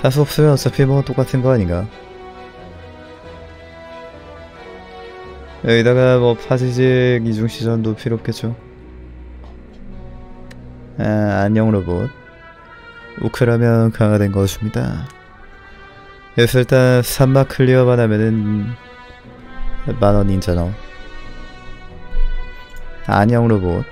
다수 없으면 어차피 뭐 똑같은 거 아닌가? 여기다가 뭐 파지직 이중시전도 필요 없겠죠. 아, 안녕 로봇. 우크라면 강화된 것입니다. 그래서 일단 3막 클리어만 하면은 10,000원 인잖아. 안녕 로봇.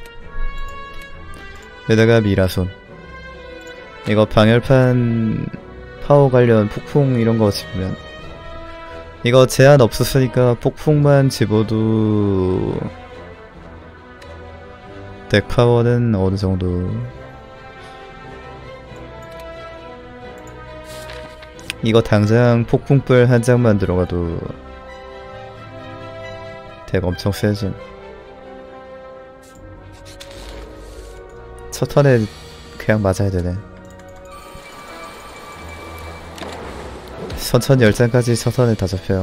여기다가 미라손. 이거 방열판 파워 관련 폭풍 이런거 집으면 이거 제한 없었으니까 폭풍만 집어도 덱 파워는 어느정도. 이거 당장 폭풍불 한 장만 들어가도 덱 엄청 세진. 첫 턴에 그냥 맞아야 되네. 선천 10장까지 첫 턴에 다 잡혀요.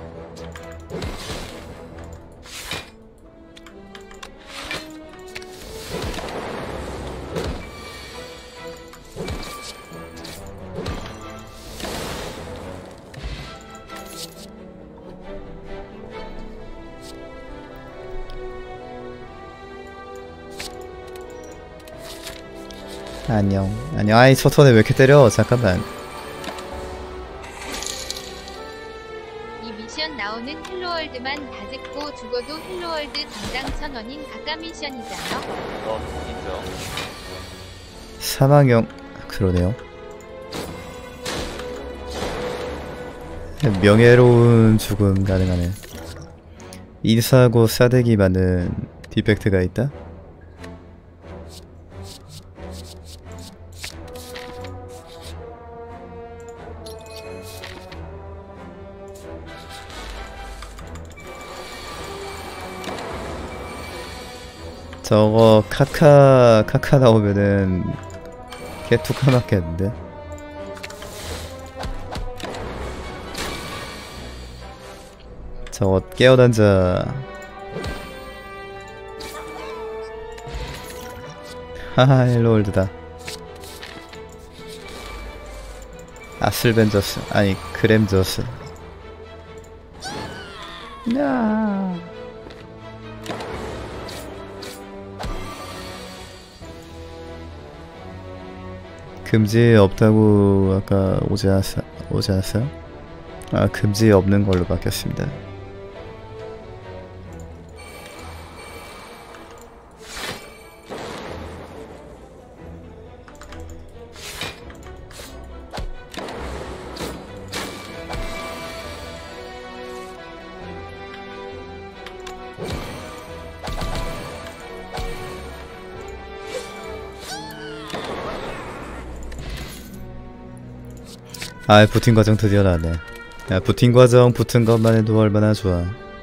안녕. 안녕. 아이 첫 턴에 왜 이렇게 때려? 잠깐만. 이 미션 나오는 헬로월드만 다 듣고 죽어도 헬로월드 당장 1,000원인 가까 미션이잖아. 인정. 사망형. 그러네요. 명예로운 죽음 가능하네. 인사하고 싸대기 맞는 디펙트가 있다? 저거 카카 나오면은 개투카 맞겠는데? 저거 깨어난자. 하하 헬로월드다. 아슬벤저스 아니 그램저스. 야. 금지 없다고 아까 오지 않았어요? 아, 금지 없는 걸로 바뀌었습니다. 아, 부팅 과정 드디어 나왔네. 야, 부팅 과정 붙은 것만 해도 얼마나 좋아.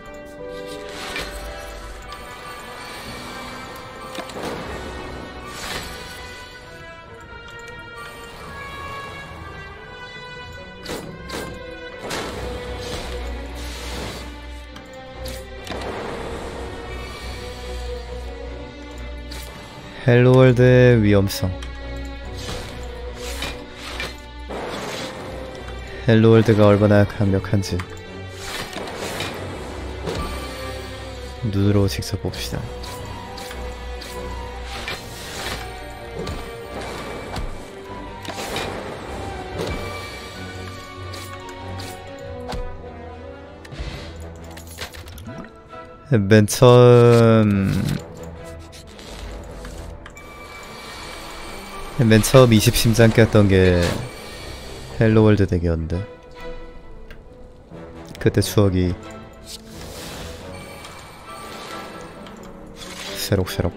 헬로월드의 위험성. 헬로월드가 얼마나 강력한지 눈으로 직접 봅시다. 맨 처음 20심장 꼈던 게 헬로월드 덱이었는데 그때 추억이 새록새록.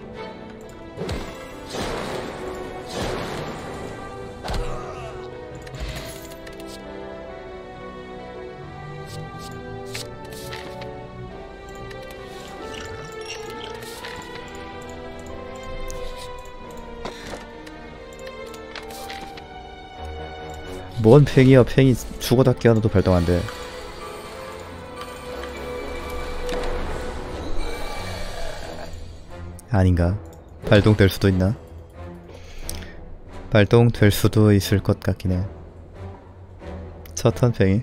뭔 팽이야. 팽이 죽어닿게 하나도 발동 안돼. 아닌가? 발동될 수도 있나? 발동될 수도 있을 것 같긴 해. 첫 턴 팽이.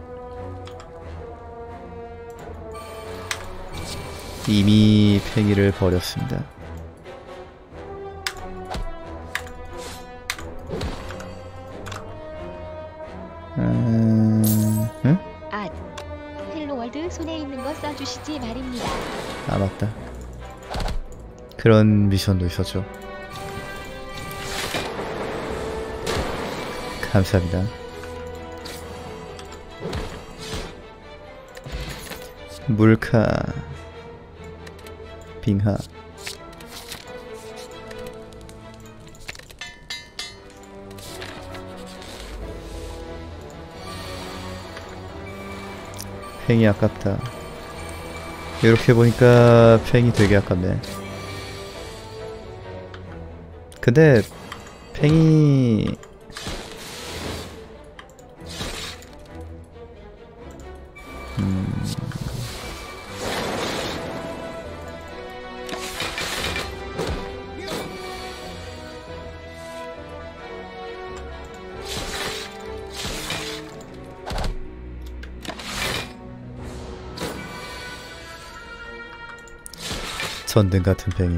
이미 팽이를 버렸습니다. 응? 아, 헬로월드 손에 있는 거 써주시지 말입니다. 아 맞다. 그런 미션도 있었죠. 감사합니다. 물카 빙하. 팽이 아깝다. 이렇게 보니까 팽이 되게 아깝네. 근데 팽이 전등 같은 팽이.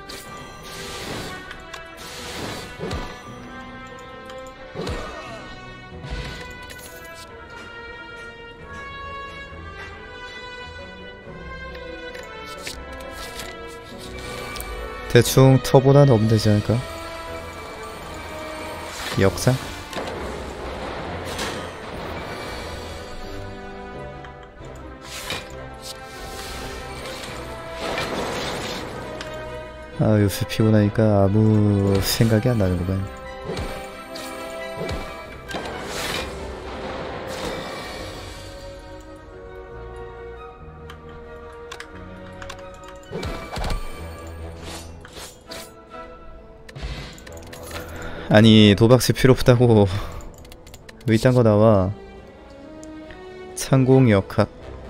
대충 터보나 넣으면 되지 않을까? 역사? 아 요새 피곤하니까 아무 생각이 안 나는구만. 아니 도박치 필요 없다고 왜 이딴 거 나와. 창공 역학.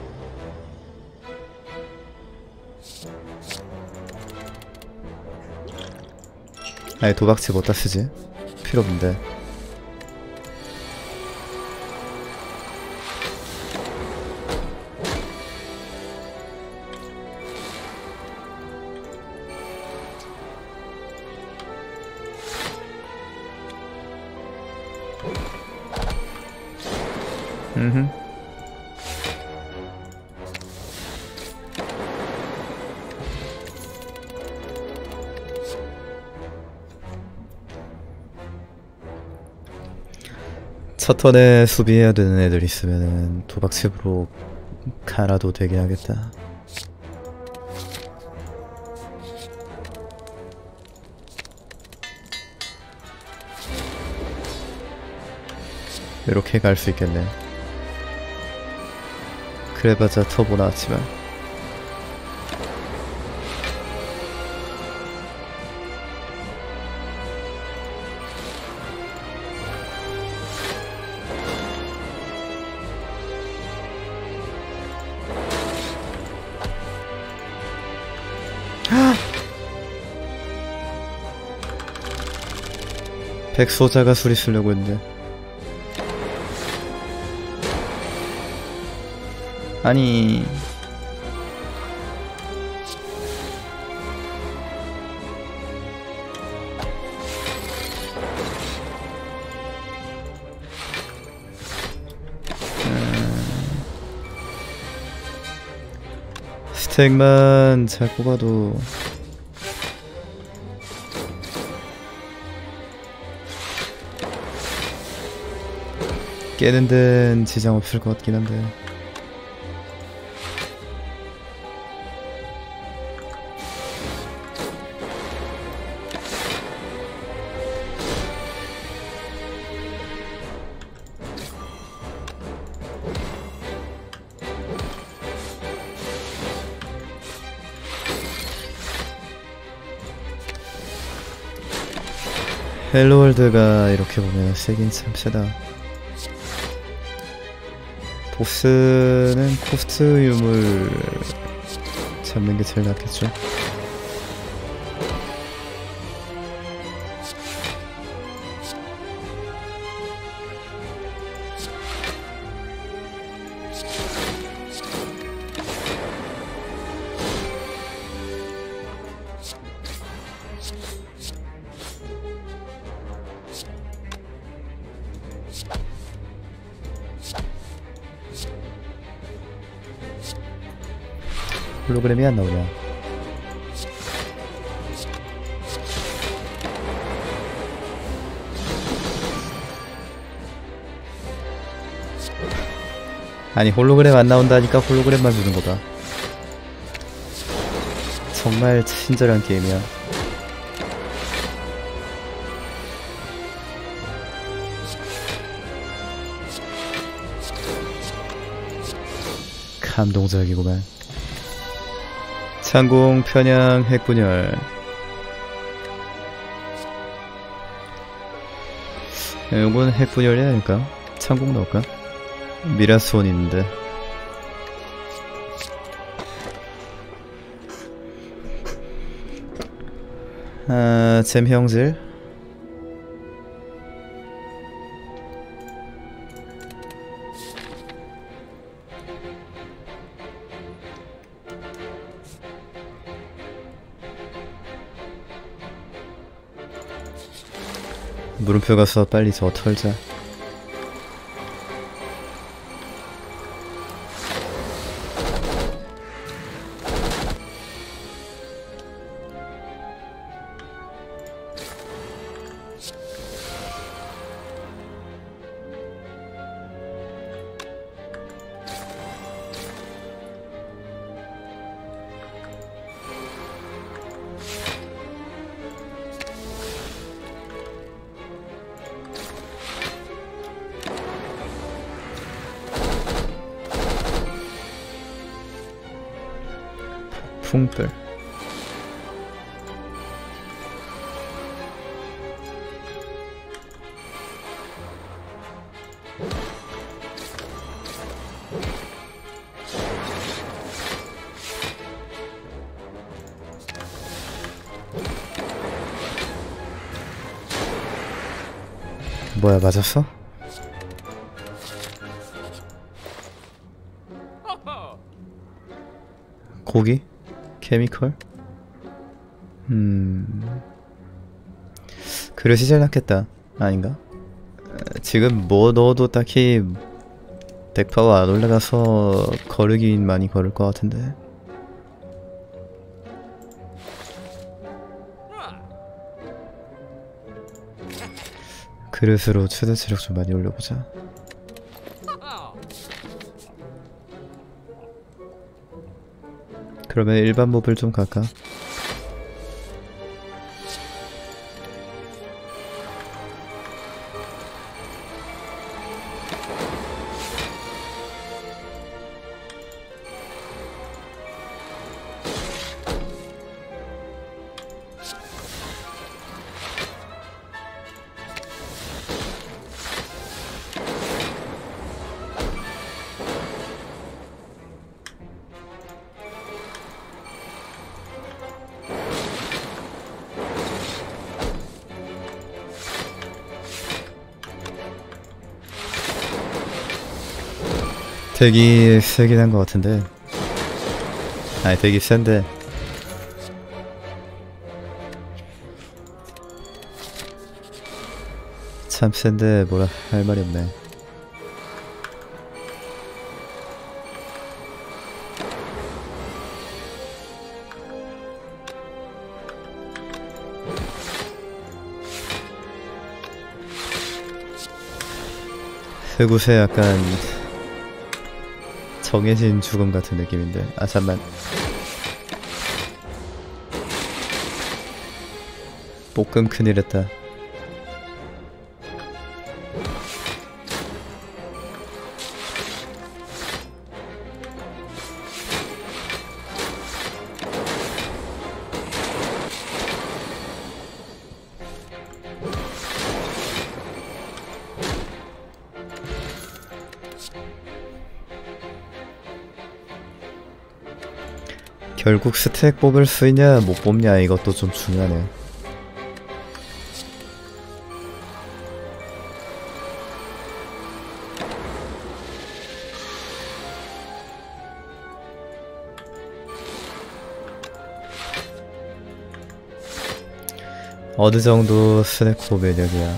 아니 도박치 못다 쓰지? 필요 없는데. 첫 턴에 수비해야 되는 애들 있으면은 도박칩으로 가라도 되게 하겠다. 이렇게 갈 수 있겠네. 그래봤자 터보 나왔지만. 백소자가 수리 쓰려고 했는데. 아니 스택만 잘 뽑아도 깨는 데는 지장 없을 것 같긴 한데. 헬로월드가 이렇게 보면 세긴 참 세다. 보스는 코스트 유물 잡는 게 제일 낫겠죠. 홀로그램이 안 나오냐? 아니 홀로그램 안 나온다니까 홀로그램만 주는 거다. 정말 친절한 게임이야. 감동적이구만. 창공, 편향, 핵분열. 요건 핵분열이 아닐까? 창공 넣을까? 미라스온 있는데. 아, 잼 형질. 물음표 가서 빨리 저거 털자. 풍들. 뭐야, 맞았어? 고기? 케미컬? 그릇이 잘 낫겠다. 아닌가? 지금 뭐 넣어도 딱히 덱파워 안 올라가서 거르긴 많이 거를 것 같은데. 그릇으로 최대 체력 좀 많이 올려보자. 그러면 일반 몹을 좀 갈까? 되게 세긴 한 것 같은데. 아니 되게 센데. 참 센데 뭐라 할 말이 없네. 흑우새 약간 정해진 죽음 같은 느낌인데. 아 잠만. 볶음 큰일했다. 결국 스택 뽑을 수 있냐 못 뽑냐 이것도 좀 중요하네. 어느 정도 스네코 매력이야.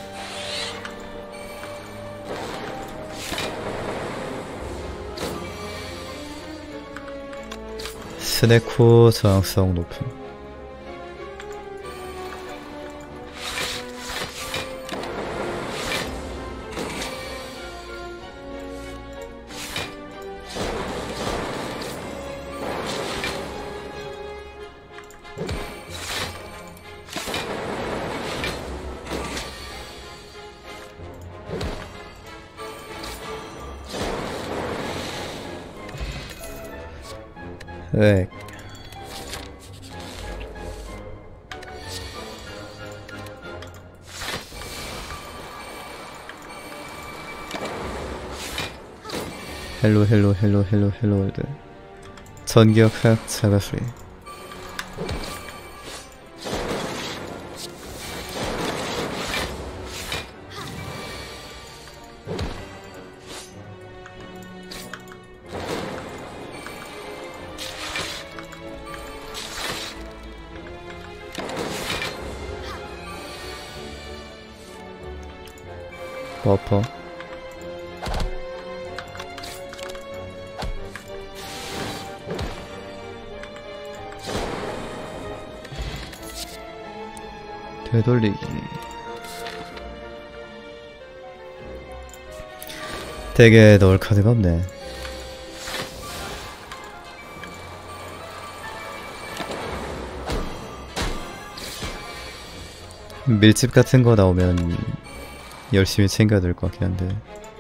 스네코 저항성 높음. 네. 헬로 월드. 전기역학 자가수리. 버퍼. 되돌리기. 되게 넣을 카드가 없네. 밀집 같은 거 나오면 열심히 챙겨야 될 것 같긴 한데.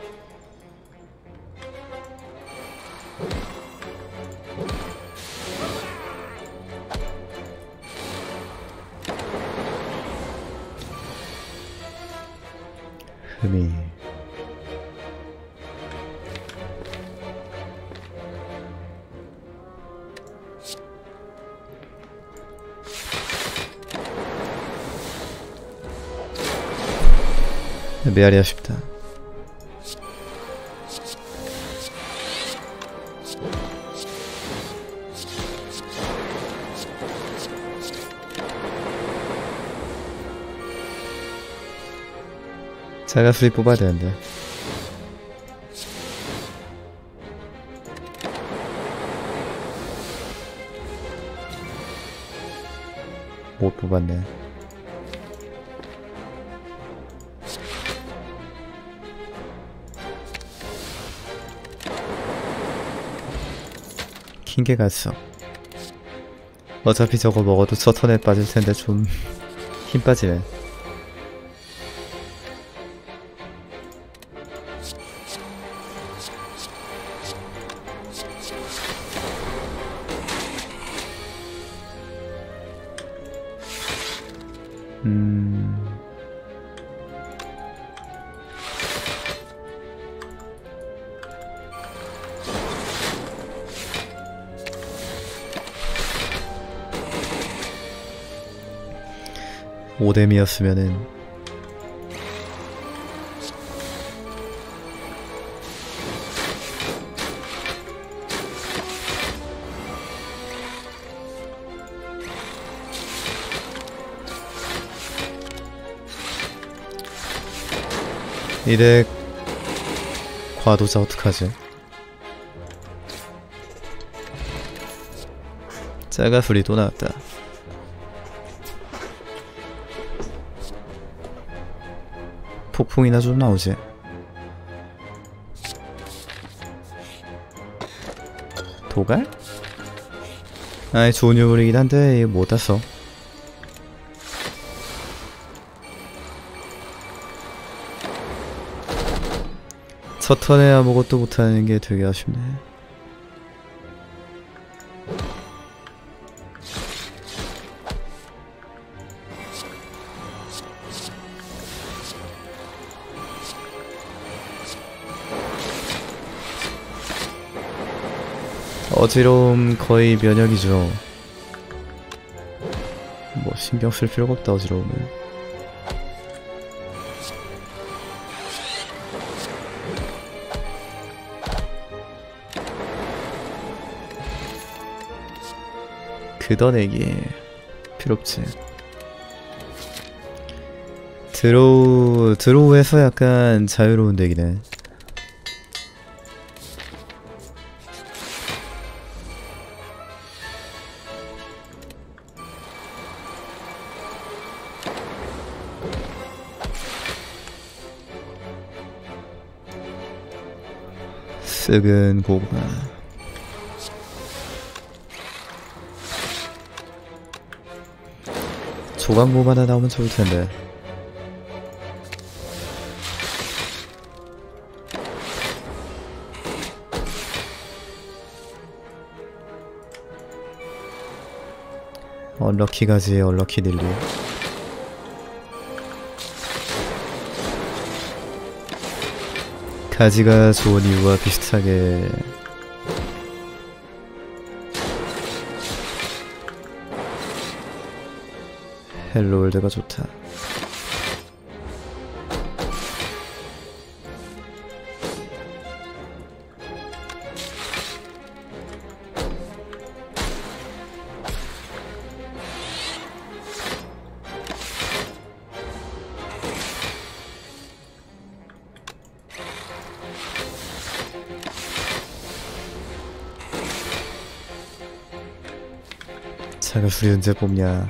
흠이. 메아리 아쉽다. 자가수리 뽑아야 되는데. 못 뽑았네. 킹게 갔어. 어차피 저거 먹어도 첫 턴에 빠질 텐데 좀 힘 빠지네. 오뎀이었으면은 이덱 과도자 어떡하지? 짜가수리 또 나왔다. 폭풍이나 좀 나오지. 도갈? 아이 좋은 유물이긴 한데 이거 못 땄어. 첫 턴에 아무것도 못하는 게 되게 아쉽네. 어지러움 거의 면역이죠. 뭐 신경 쓸 필요가 없다 어지러움은. 걷어내기 필요 없지. 드로우에서 약간 자유로운 덱이네. 쓱은 고구마. 조각몹 하나 나오면 좋을텐데. 얼럭키 가지, 얼럭키 딜리. 가지가 좋은 이유와 비슷하게 헬로월드가 좋다. 자가수리 언제 뽑냐.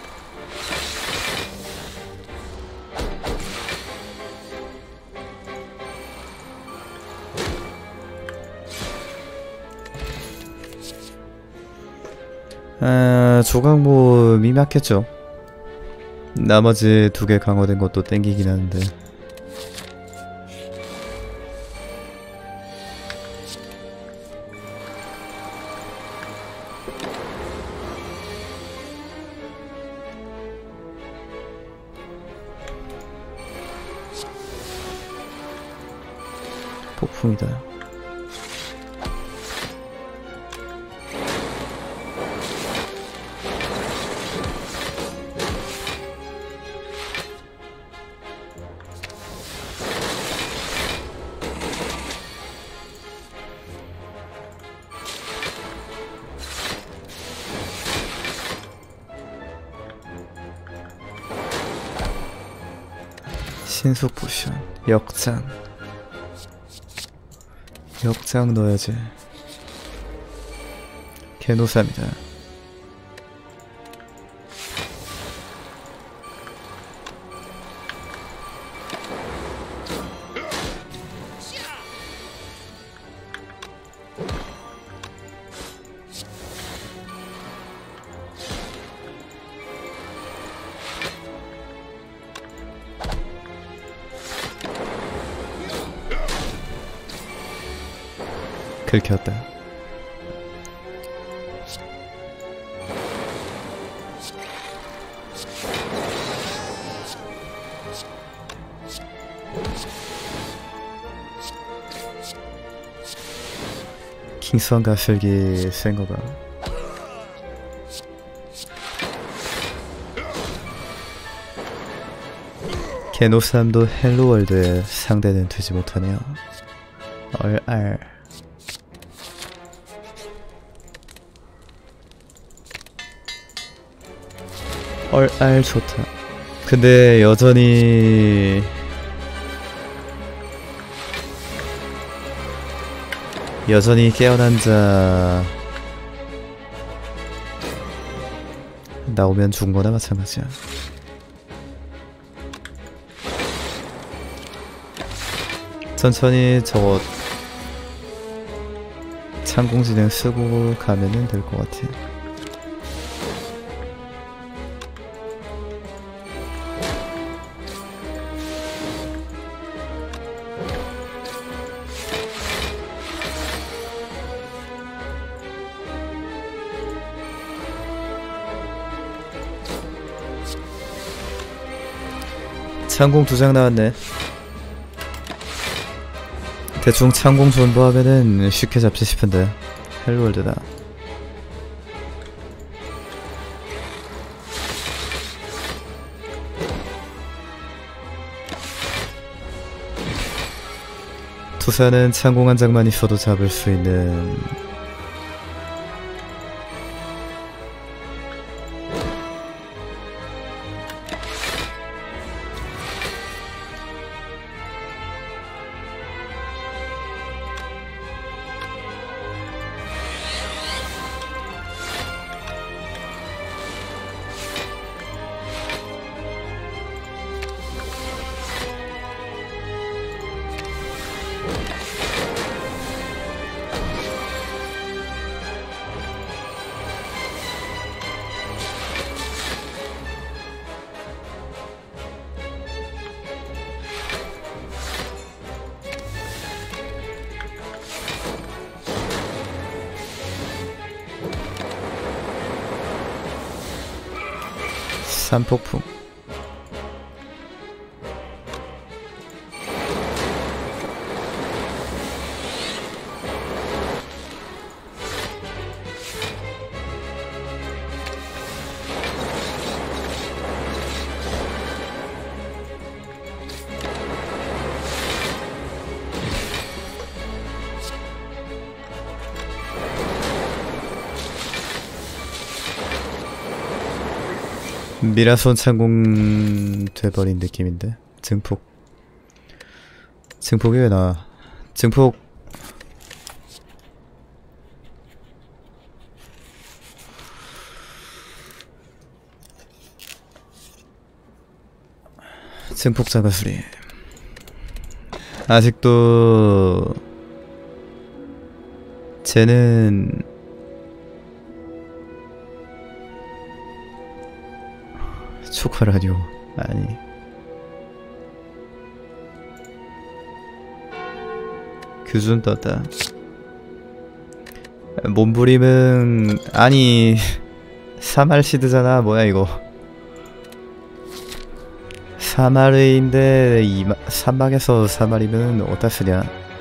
조각몹이 맞겠죠. 나머지 2개 강화된 것도 땡기긴 하는데. 폭풍이다. 신속 포션, 역장. 역장 넣어야지. 개노사입니다. 긁혔다. 킹스원 가슬기 센거가. 게노삼도 헬로월드에 상대는 되지 못하네요. 얼알. 얼알 좋다. 근데 여전히 깨어난 자 나오면 죽은 거나 마찬가지야. 천천히 저거 창공진행 쓰고 가면은 될 것 같아. 창공 2장 나왔네. 대충 창공 존버하면은 쉽게 잡지 싶은데. 헬로월드다. 투사는 창공 한 장만 있어도 잡을 수 있는. 산폭풍. 미라손 창공 돼버린 느낌인데. 증폭. 증폭이 왜 나와? 증폭. 증폭 자가수리. 아직도 쟤는 초카 라디오 아니 규준 떴다. 몸부림은 아니 사말시드잖아. 뭐야 이거. 사마르인데 사막에서 사마리면 어디다 쓰냐.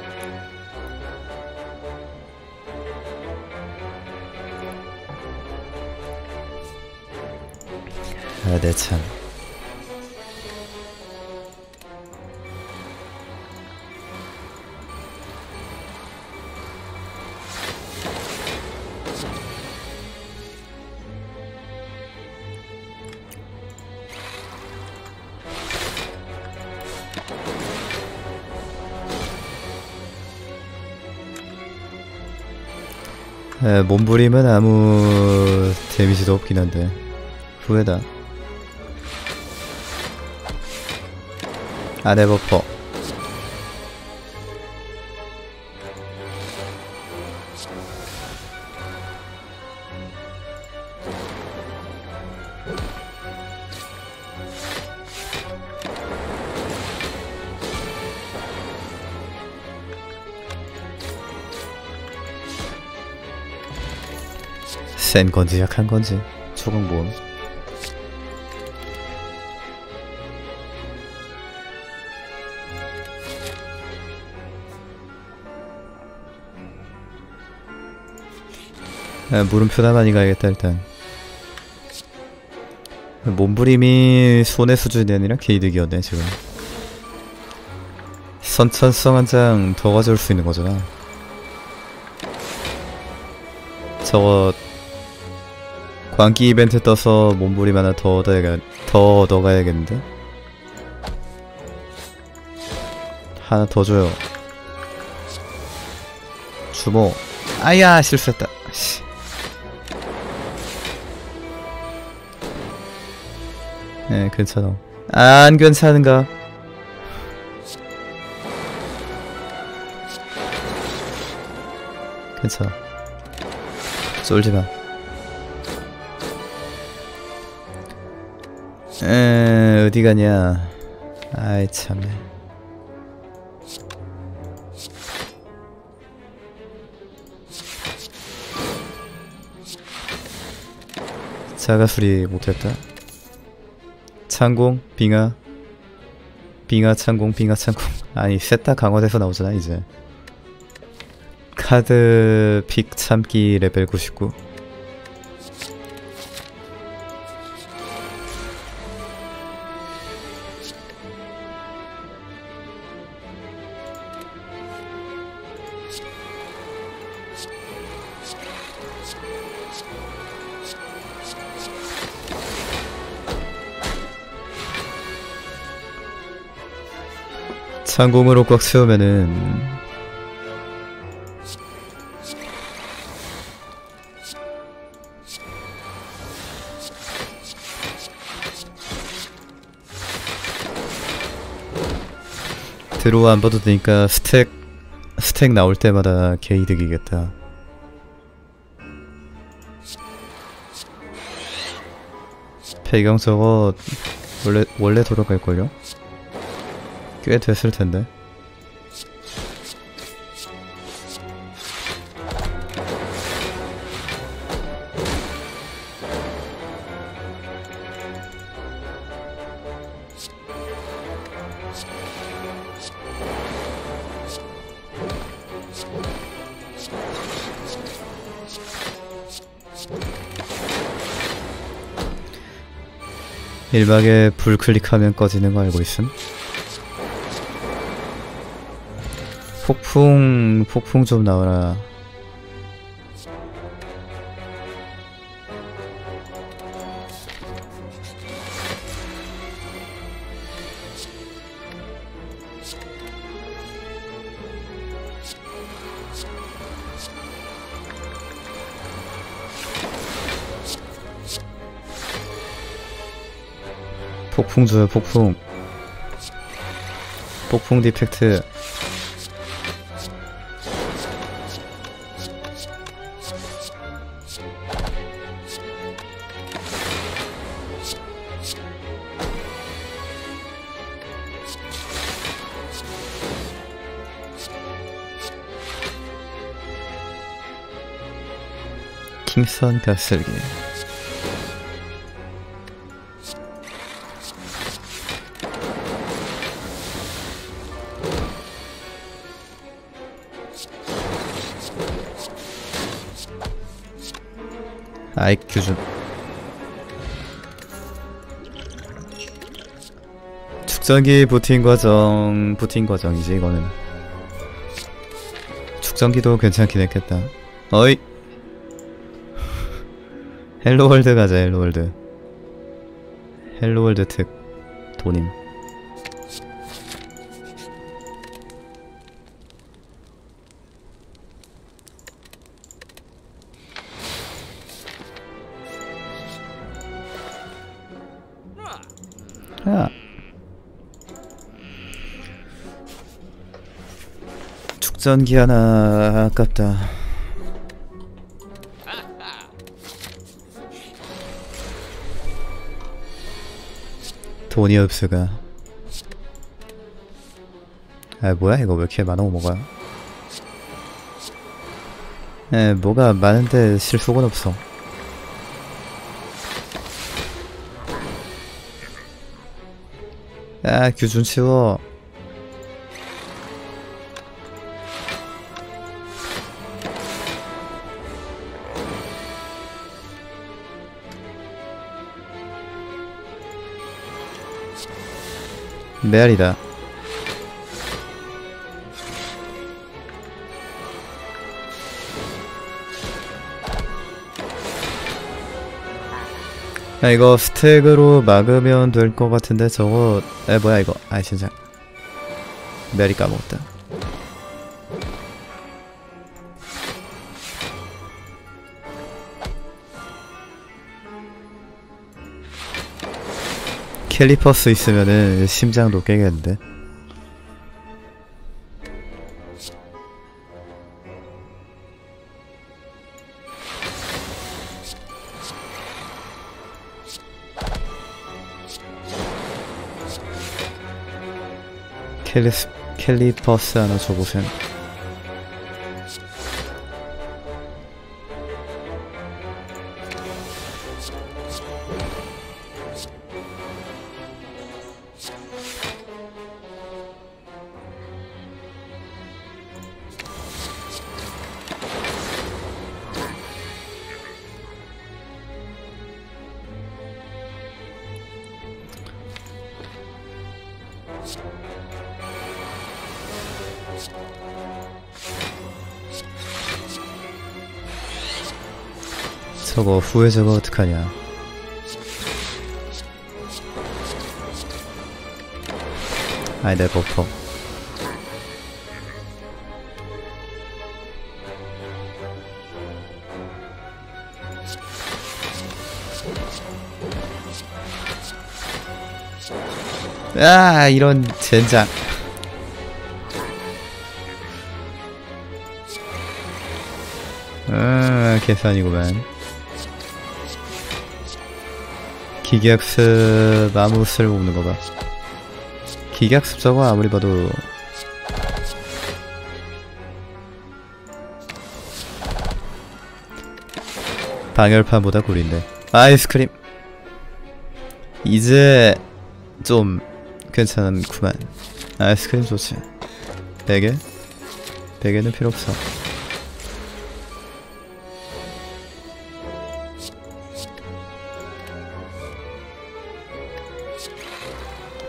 아, 네 참. 몸부림은 아무 데미지도 없긴 한데 후회다. 아네 버퍼. 센 건지 약한 건지 초강보험. 물음표나 많이 가야겠다. 일단 몸부림이 손해 수준이 아니라 개이득이었네. 지금 선천성 한 장 더 가져올 수 있는 거잖아. 저거 광기 이벤트 떠서 몸부림 하나 더 얻어가야겠는데? 하나 더 줘요. 주모. 아야 실수했다. 네 괜찮아. 안 괜찮은가? 괜찮아. 쫄지마. 어디 가냐. 아이 참네. 자가수리 못했다. 창공, 빙하, 빙하 창공, 빙하 창공. 아니 셋 다 강화돼서 나오잖아 이제. 카드 픽 참기 레벨 99. 창공으로 꽉 채우면은 들어와 안 봐도 되니까 스택 나올 때마다 개이득이겠다. 배경 저거 원래 돌아갈걸요? 꽤 됐을 텐데. 1박에 불 클릭하면 꺼지는 거 알고 있음? 폭풍 좀 나와라. 폭풍 줘요, 폭풍. 폭풍 디펙트. 킹선 가슬기. IQ 준. 축전기 부팅 과정이지 이거는. 축전기도 괜찮긴 했겠다. 어이. 헬로월드 가자. 헬로월드 특 돈임. 야. 축전기 하나 아깝다. 돈이 없으가. 아 뭐야 이거 왜 이렇게 많아 뭐가. 뭐가 많은데 실속은 없어. 야 규준 치워. 메아리다. 야 이거 스택으로 막으면 될 것 같은데 저거. 뭐야 이거. 아 진짜 메아리 까먹었다. 캘리퍼스 있으면은 심장도 깨겠는데. 캘리퍼스 하나 줘보셈. 저거 후회 저거 어떡하냐. 아이 내 버퍼. 아 이런 젠장. 아 계산이구만. 기계학습 아무 쓸모없는 거봐. 기계학습 저거 아무리 봐도 방열판보다 구린데. 아이스크림 이제 좀 괜찮구만. 아이스크림 좋지. 베개? 베개는 필요 없어.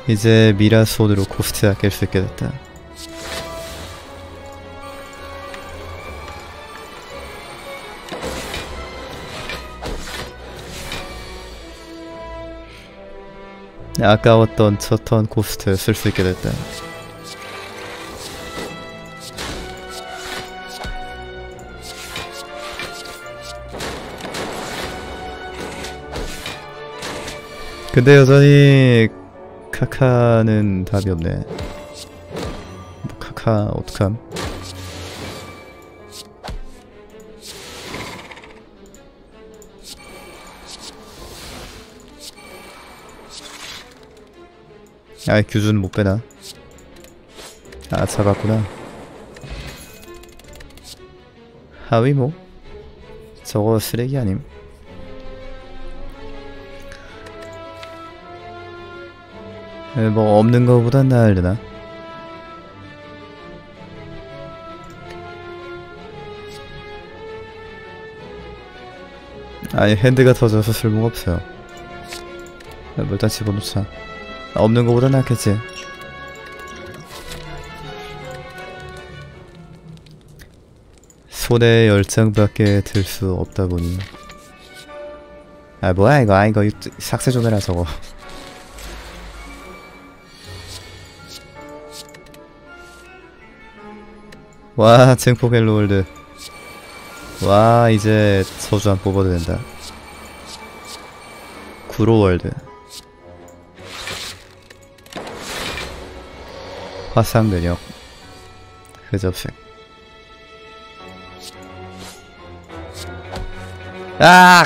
이제 미라손으로 코스트 아낄 수 있게 됐다. 아까웠던 첫 턴 코스트 쓸 수 있게 됐다. 근데 여전히 카카는 답이 없네. 뭐 카카 어떡함? 아이 규준 못 빼나? 아 잡았구나. 하위 뭐? 저거 쓰레기 아님? 뭐 없는 거보단 나으려나? 아니 핸드가 터져서 쓸모가 없어요. 뭐 일단 집어넣자. 없는 거보단 낫겠지. 손에 10장밖에 들 수 없다 보니. 아 뭐야 이거. 아 이거 삭제 좀 해라 저거. 와 증폭 헬로월드. 와 이제 소주 안 뽑아도 된다. 구로월드. 화상 면역. 흑접색. 아!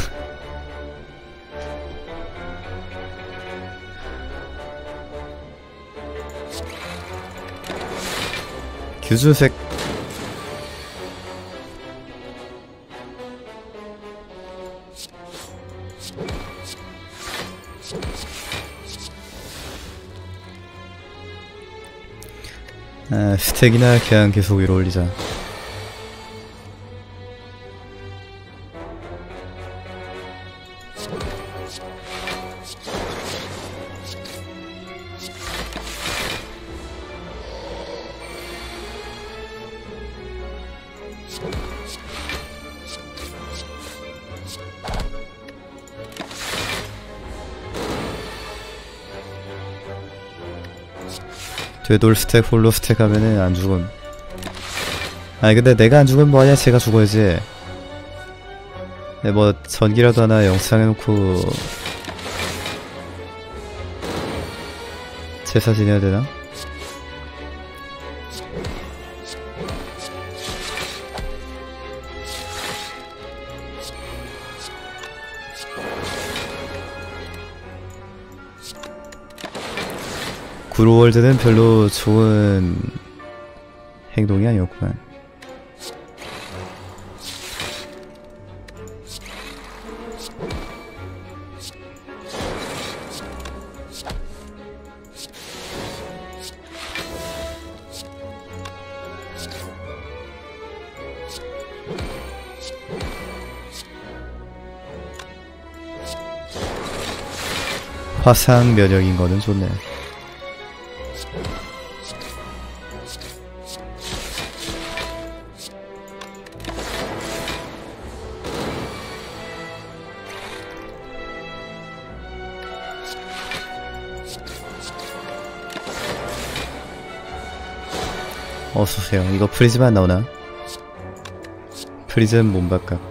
규준색. 아, 스택이나 그냥 계속 위로 올리자. 되돌 스택 홀로 스택 하면은 안 죽음. 아니 근데 내가 안 죽으면 뭐하냐. 제가 죽어야지. 뭐 전기라도 하나 영상해놓고 제사 지내야 되나? 구로월드는 별로 좋은 행동이 아니었구만. 화상 면역인 거는 좋네. 어서오세요. 이거 프리즘 안 나오나? 프리즘 몸바깥.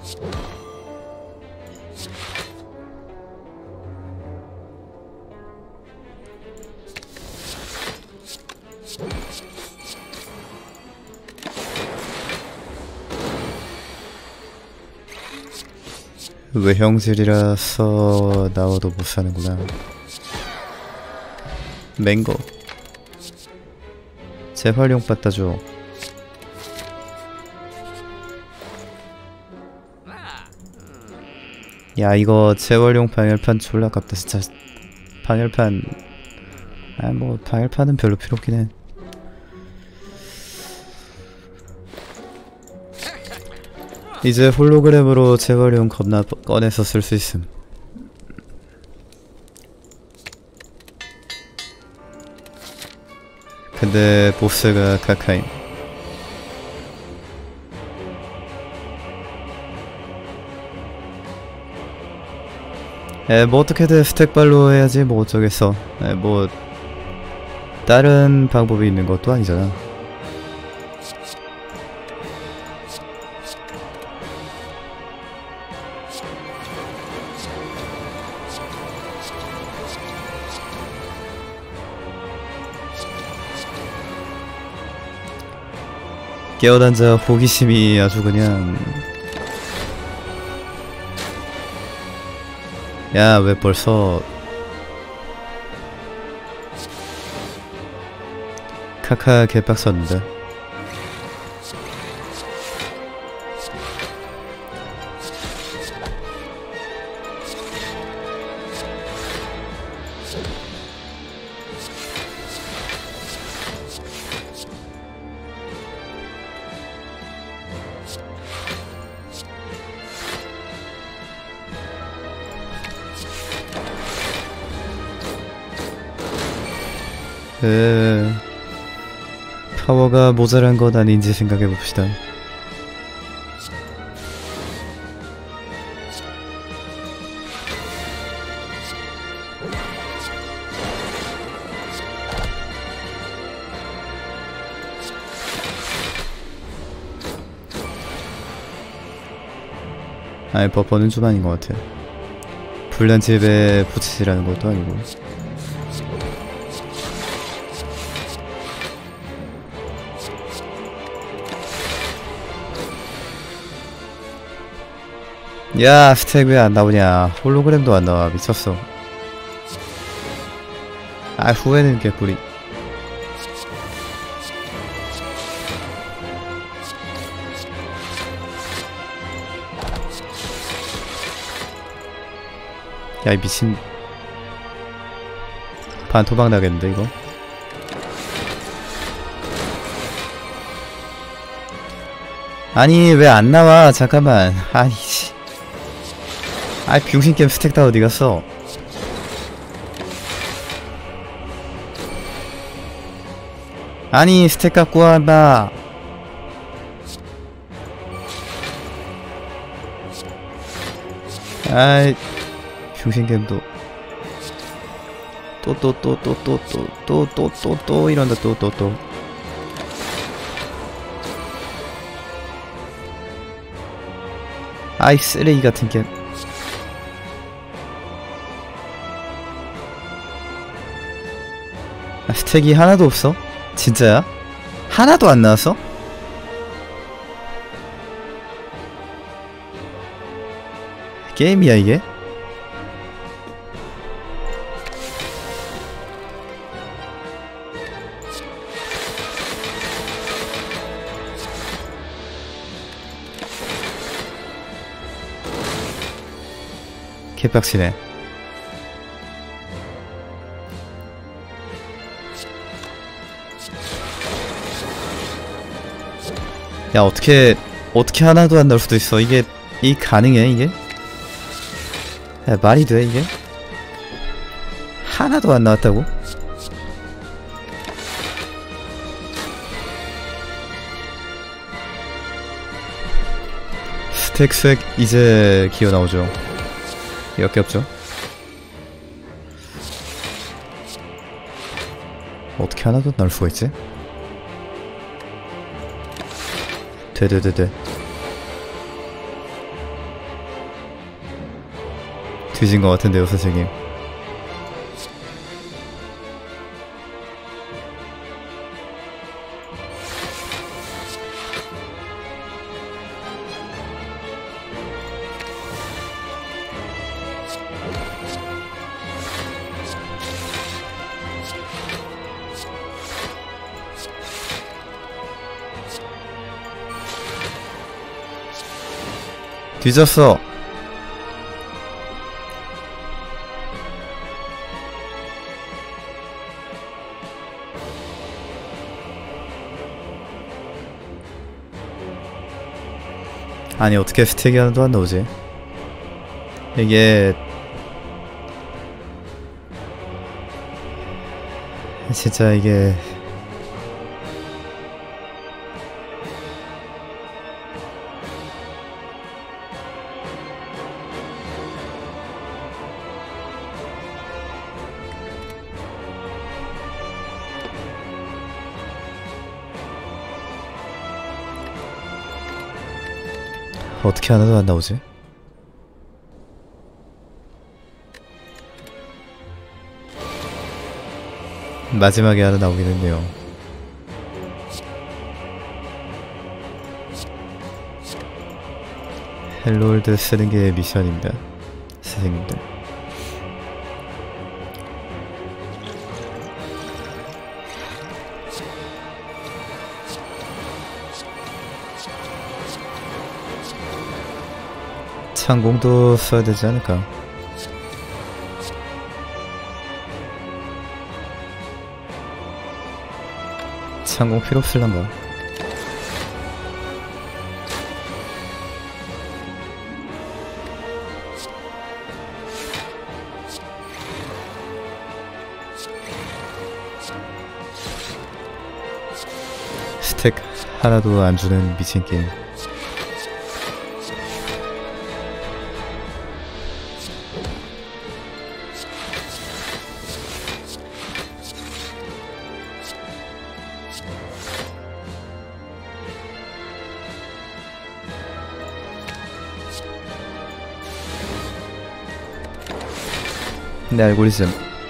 외형질이라서 나와도 못 사는구나. 맹고. 재활용 받다줘. 야 이거 재활용 방열판 졸라 깝다 진짜. 방열판 아 뭐 방열판은 별로 필요 없긴 해. 이제 홀로그램으로 재활용 겁나 꺼내서 쓸 수 있음. 근데 보스가 카카임. 뭐 어떻게든 스택발로 해야지 뭐 어쩌겠어. 뭐 다른 방법이 있는 것도 아니잖아. 깨어난자 호기심이 아주 그냥. 야, 왜 벌써 카카 개빡쳤는데. 파워가 모자란 건 아닌지 생각해봅시다. 아니, 버퍼는 좀 아닌 것 같아. 불난 집에 붙이지라는 것도 아니고. 야, 스택 왜 안 나오냐. 홀로그램도 안 나와. 미쳤어. 아, 후회는 개뿌리. 야, 이 미친. 반토막 나겠는데 이거? 아니, 왜 안 나와. 잠깐만. 아니 씨. 아이, 병신게임 스택 다 어디갔어? 아니, 스택 갖고 와봐. 아이, 병신게임도 또 이런다. 또 아이, 쓰레기 같은 게임. 스택이 하나도 없어? 진짜야? 하나도 안 나왔어? 게임이야 이게? 개빡치네. 야, 어떻게 하나도 안 나올 수도 있어. 이게 가능해 이게? 야, 말이 돼 이게? 하나도 안 나왔다고? 스택 이제 기어 나오죠. 역겹죠? 어떻게 하나도 나올 수가 있지? 돼. 뒤진 것 같은데요, 선생님. 뒤졌어. 아니, 어떻게 스택이 하나도 안 나오지? 이게 진짜 이게 어떻게 하나도 안 나오지? 마지막에 하나 나오긴 했네요. 헬로월드 쓰는 게 미션입니다, 선생님들. 창공도 써야 되지 않을까? 창공 필요 없을란가? 스택 하나도 안 주는 미친 게임. 내 알고리즘.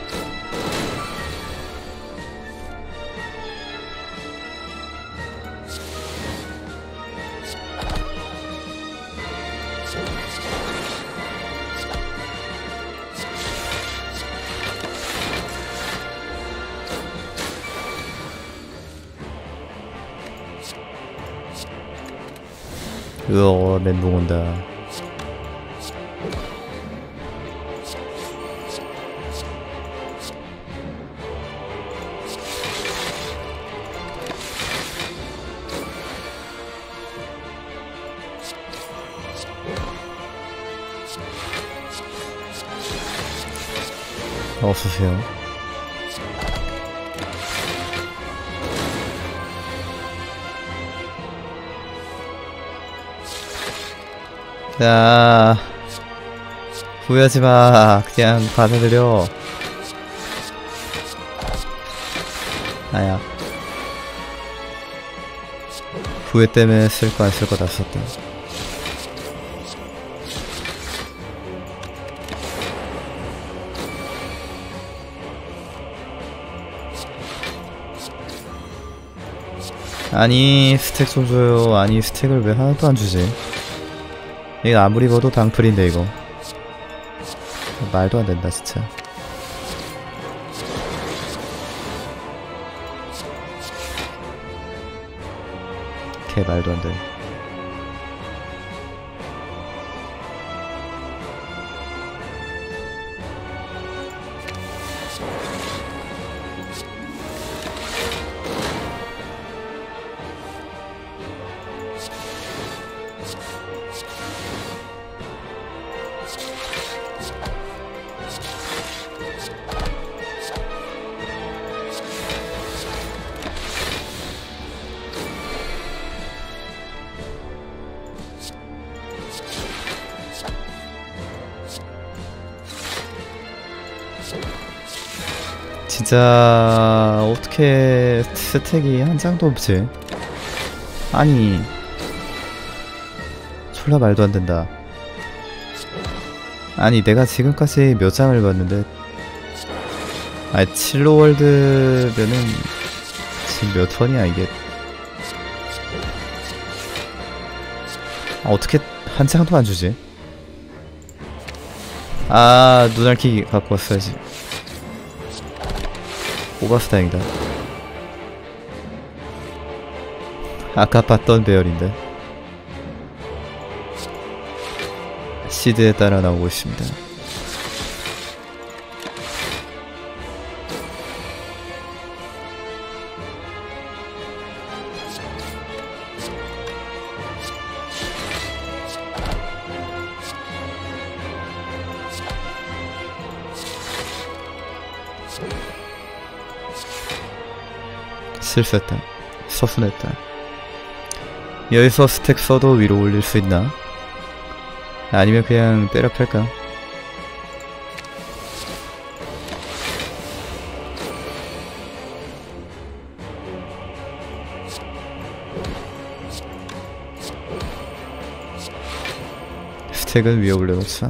멘붕 온다. 어서오세요. 자, 후회하지마. 그냥 받아들여. 아야, 후회 때문에 쓸 거 안 쓸 거 다 썼다. 아니, 스택 좀 줘요. 아니, 스택을 왜 하나도 안 주지? 이거 아무리 봐도 방풀인데 이거 말도 안 된다 진짜. 개 말도 안 돼. 진짜 어떻게 스택이 한 장도 없지? 아니, 졸라 말도 안 된다. 아니, 내가 지금까지 몇 장을 봤는데, 아니 7로 월드면은 지금 몇 턴이야 이게? 아, 어떻게 한 장도 안 주지? 아, 눈알키 갖고 왔어야지. 뽑아서 다행이다. 아까 봤던 배열인데. 시드에 따라 나오고 있습니다. 실수했다. 서순했다. 여기서 스택 써도 위로 올릴 수 있나? 아니면 그냥 때려 팔까? 책은 위에 올려놓자.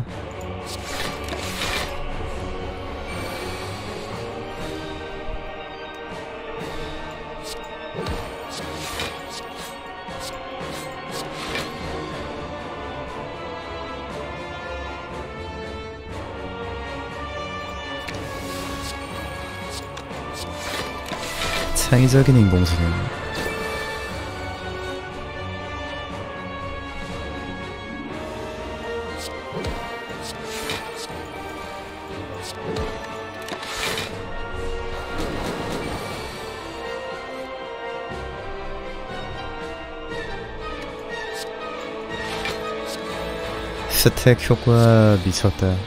창의적인 인공지능. 스택 효과 미쳤다.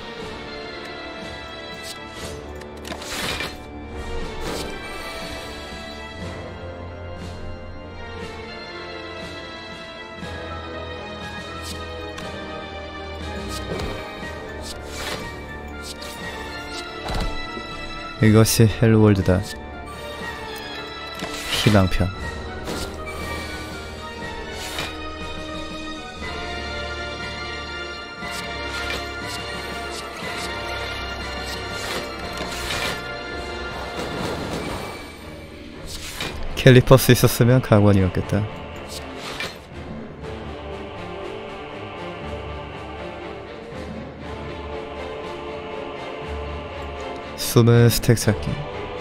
이것이 헬로월드다. 희망편. 캘리퍼스 있었으면 가관이었겠다. 숨은 스택 찾기.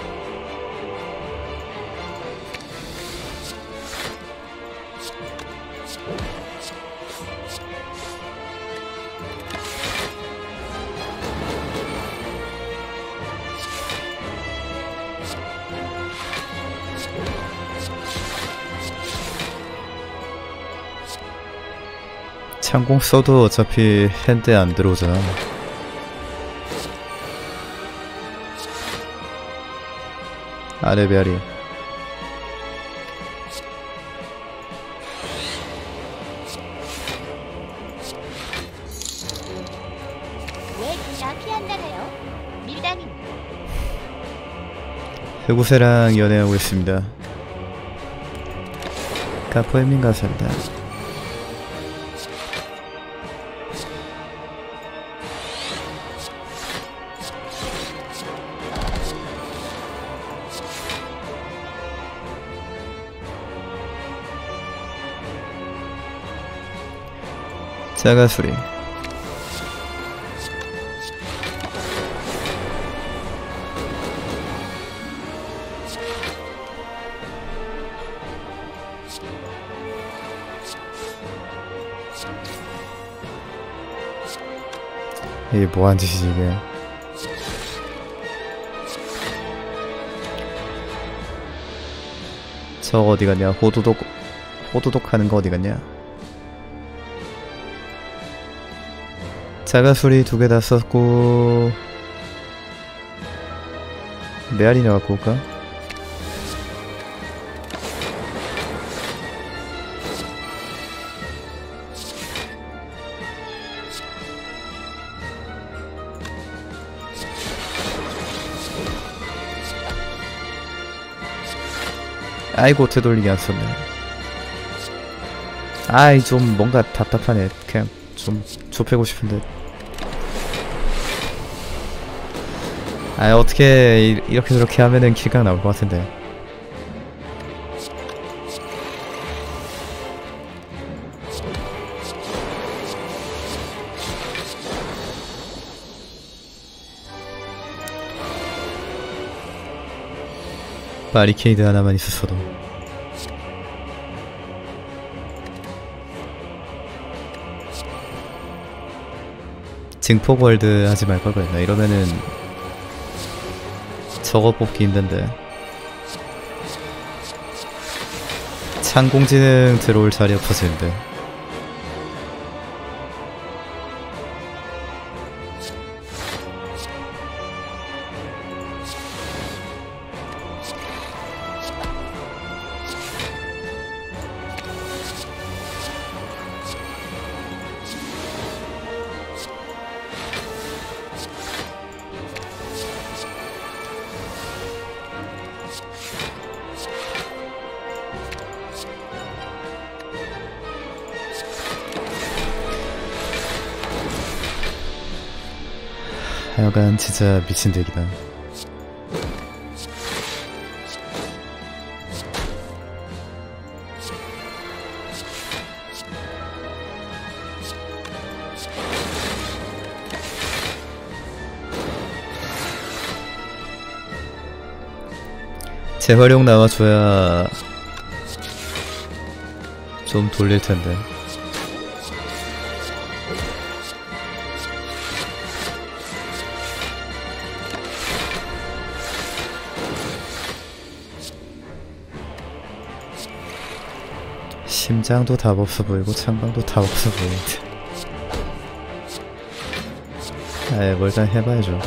창공 써도 어차피 핸드에 안 들어오잖아. 아레베아리. 왜 둘 다 피한다나요? 밀당입니다. 흑우새랑 연애하고 있습니다. 카포에민 가사입니다. 자가수리. 이게 뭐한 짓이지 이게. 저거 어디 갔냐? 호도독 하는 거 어디 갔냐? 자가수리 2개 다 썼고 메아리나 갖고 올까? 아이고 되돌리기 안 썼네. 아이 좀 뭔가 답답하네. 그냥 좀 좁히고 싶은데. 아 어떻게 이렇게 저렇게 하면은 킬각 나올 것 같은데. 바리케이드 하나만 있었어도. 증폭 월드 하지 말걸 그랬나. 이러면은 저거 뽑기 힘든데. 창공지능 들어올 자리 없어지는데. 하여간 진짜 미친 덱이다. 재활용 나와줘야 좀 돌릴 텐데. 심장도 답 없어 보이고 창방도 답 없어 보이는데. 아예 뭘 다 해봐야죠.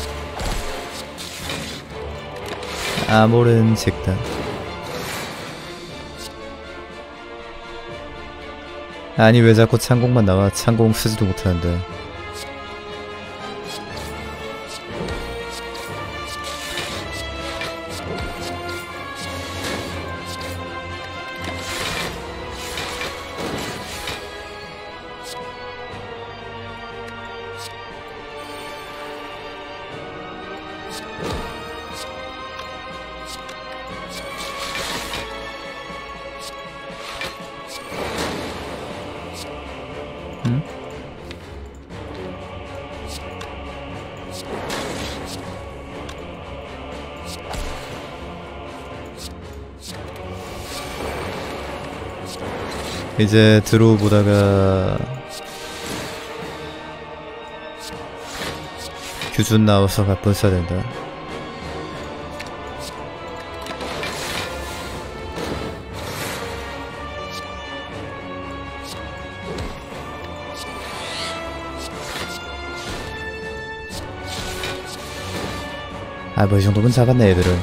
아모른 직단. 아니 왜 자꾸 창공만 나와. 창공 쓰지도 못하는데. 응? 이제 드로우 보다가 규준 나와서 가쁜 써야 된다. 아, 뭐 이 정도면 잡았네 얘들은.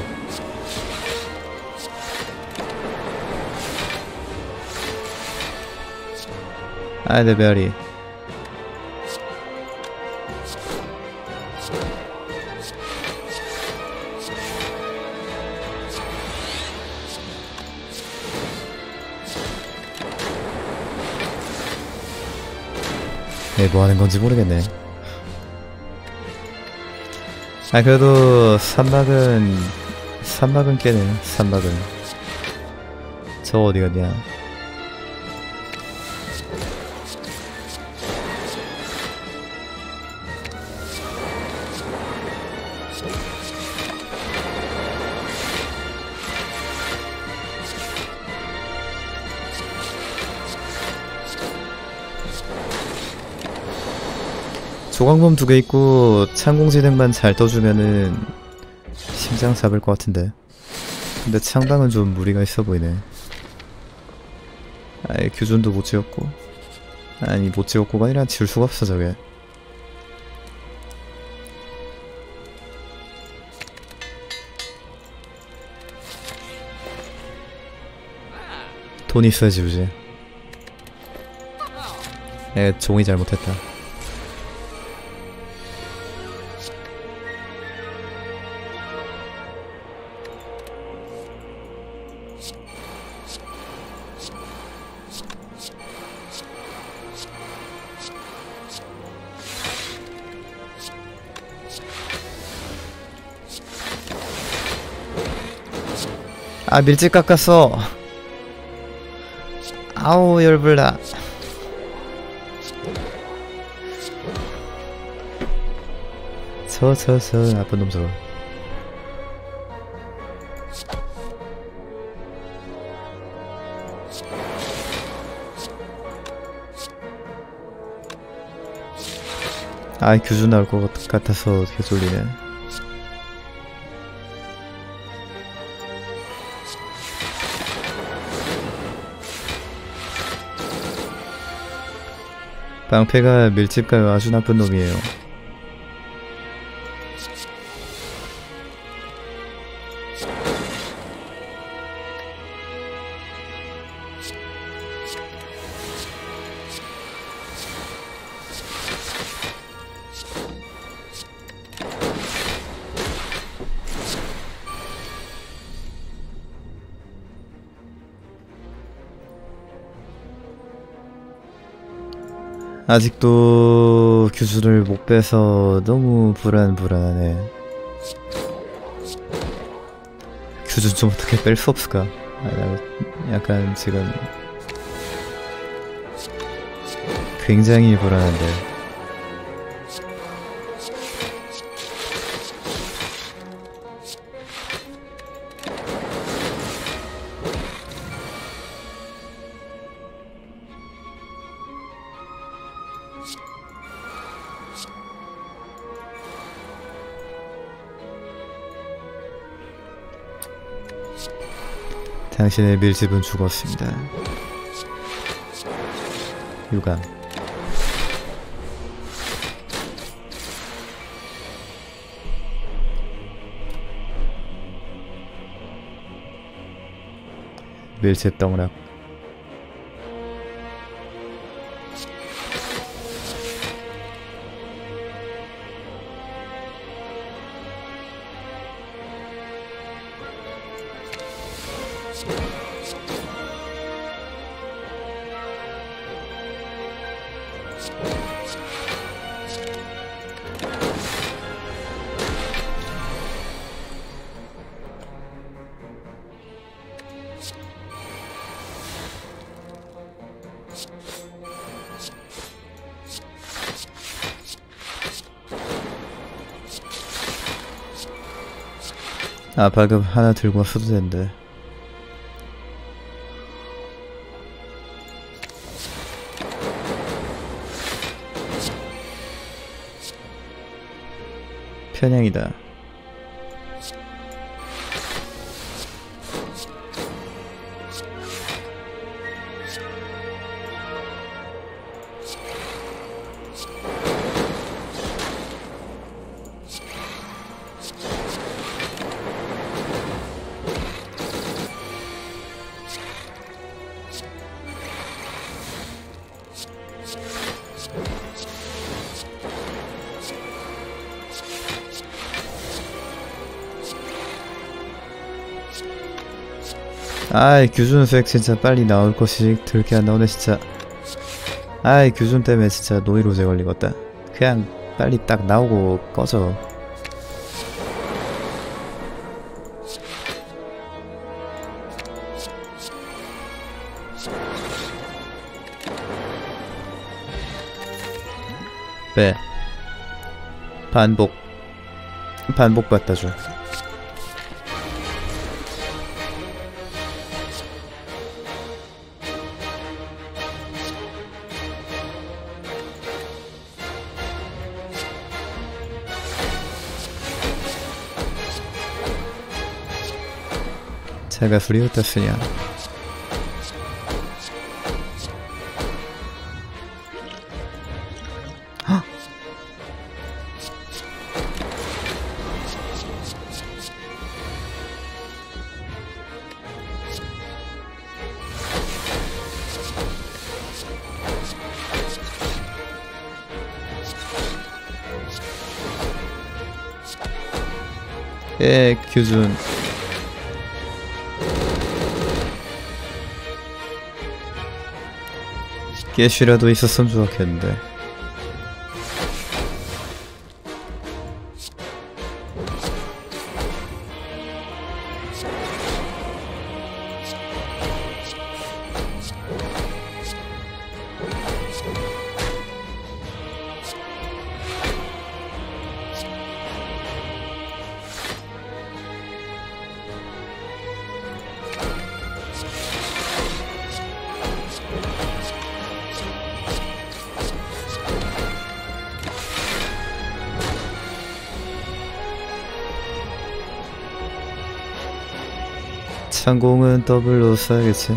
아, 내 메아리. 뭐 하는 건지 모르겠네. 아, 그래도 산막은 깨네. 산막은. 저 어디 갔냐? 조광범 2개 있고 창공지능만 잘 떠주면은 심장 잡을 것 같은데. 근데 창방은 좀 무리가 있어 보이네. 아예 규준도 못 지었고. 아니 못 지었고가 아니라 지을 수가 없어 저게. 돈 있어야 지우지. 종이 잘못했다. 아, 밀집 깎았어. 아우 열불나. 서 나쁜 놈 저거. 아, 규준 나올 것 같아서 어떻게 쫄리네. 방패가 밀집가요. 아주 나쁜 놈이에요. 아직도 규준을 못 빼서 너무 불안하네. 규준 좀 어떻게 뺄 수 없을까? 나 약간 지금 굉장히 불안한데. 당신의 밀집은 죽었습니다. 유감. 밀집 덩락. 아, 방금 하나 들고 왔어도 되는데. 편향이다. 아이, 규준색 진짜 빨리 나올 것이 들게 안 나오네 진짜. 아이, 규준 때문에 진짜 노이로제 걸리겠다. 그냥 빨리 딱 나오고 꺼져. 빼. 반복 받다 줘. 제가 불이 어떻으냐. 헉! 예, 규준. 깨쉬라도 있었으면 좋았겠는데. 창공은 더블로 써야겠지.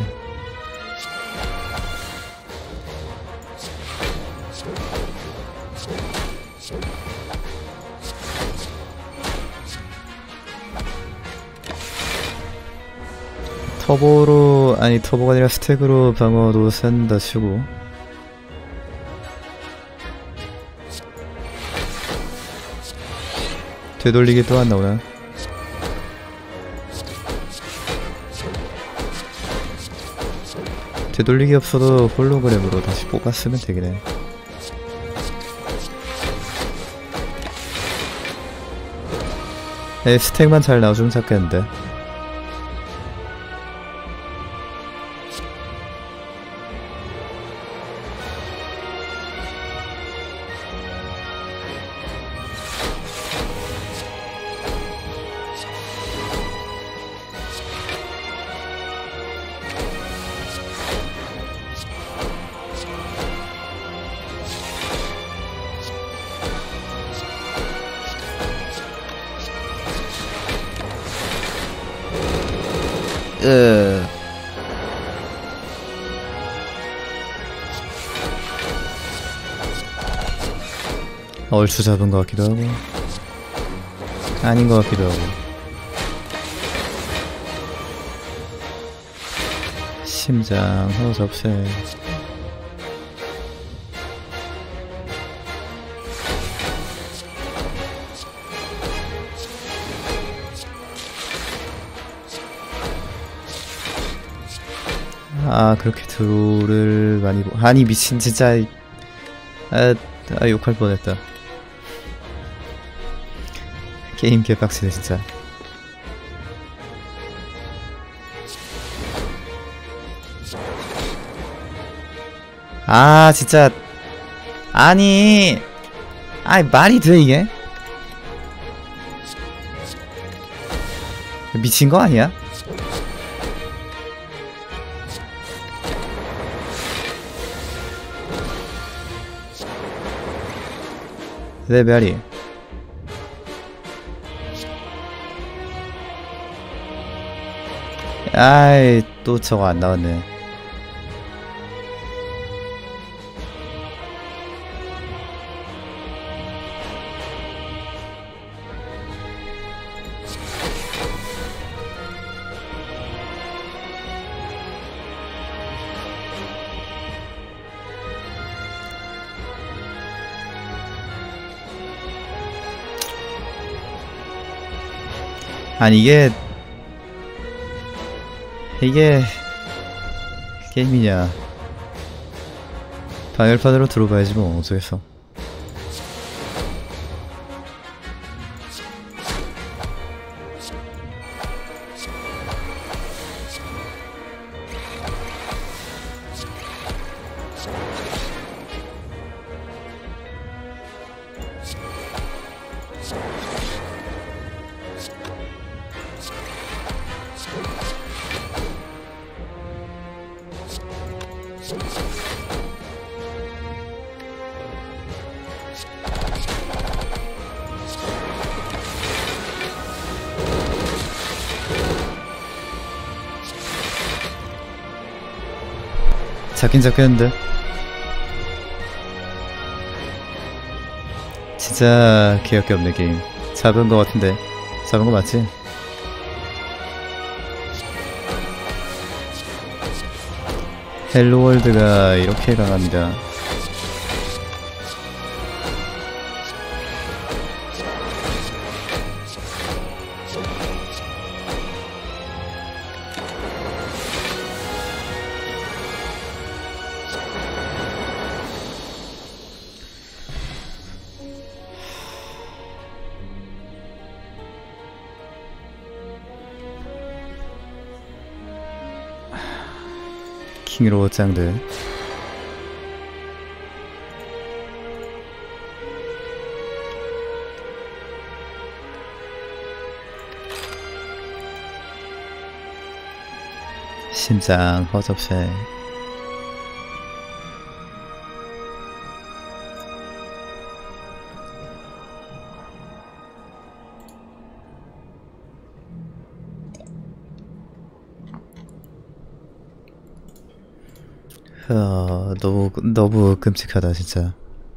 터보로, 아니 터보가 아니라 스택으로 방어도 쓴다 치고. 되돌리기 또 안 나오나? 되돌리기 없어도 홀로그램으로 다시 뽑았으면 되긴 해. 스택만 잘 나와주면 잡겠는데. 얼추 잡은 것 같기도 하고 아닌 것 같기도 하고. 심장 허접세. 아 그렇게 드로를 많이 아니 미친 진짜. 욕할 뻔했다. 게임 개빡치네 진짜. 아 진짜. 아니 말이 돼 이게? 미친 거 아니야? 레벨이 아이 또 저거 안 나왔네. 아니 이게 게임이냐. 방열판으로 들어봐야지 뭐 어쩌겠어. 잡긴 잡겠는데 진짜 기억이 없네. 게임 잡은 거 같은데. 잡은 거 맞지? 헬로월드가 이렇게 강합니다. 킹으로 짱들. 심장 허접세. 너무 끔찍하다 진짜.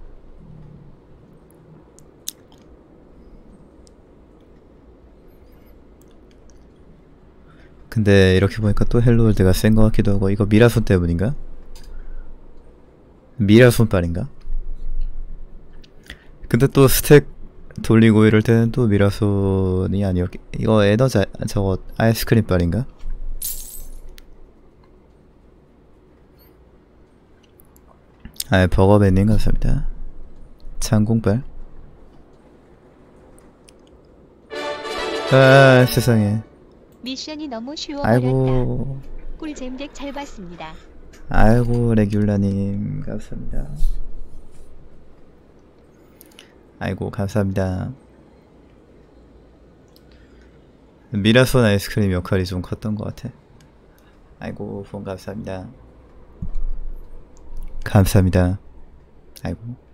근데 이렇게 보니까 또 헬로월드가 센 것 같기도 하고. 이거 미라손 때문인가? 미라손빨인가? 근데 또 스택 돌리고 이럴 때는 또 미라손이 아니었. 이거 에너지 저거 아이스크림빨인가? 아 버거맨님 감사합니다. 창공빨. 아 세상에. 미션이 너무 쉬워버렸다. 아이고 꿀잼 덱 잘 봤습니다. 아이고 레귤라님 감사합니다. 아이고 감사합니다. 미라손 아이스크림 역할이 좀 컸던 것 같아. 아이고 폰 감사합니다. 감사합니다. 아이고